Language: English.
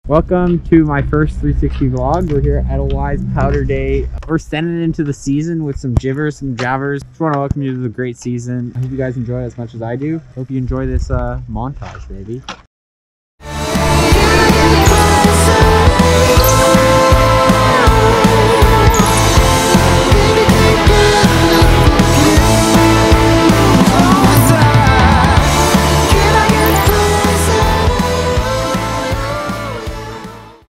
Welcome to my first 360 vlog. We're here at Edelweiss Powder Day. We're sending into the season with some jibbers, some javers. Just want to welcome you to the great season. I hope you guys enjoy it as much as I do. Hope you enjoy this montage, baby.